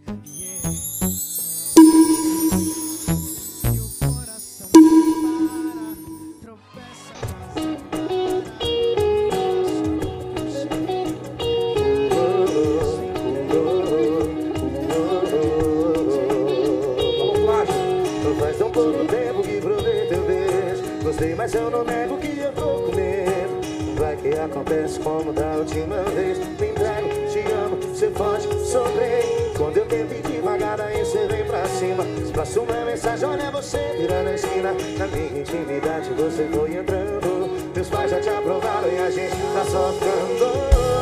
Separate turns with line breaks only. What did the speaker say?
Mas eu não nego que eu tô com medo. Vai que acontece como da última vez. Me entrego, te amo, você pode sofrer. Quando eu tento ir devagar, aí você vem pra cima. Passo uma mensagem, olha você virando a esquina. Na minha intimidade você foi entrando. Meus pais já te aprovaram e a gente tá só ficando.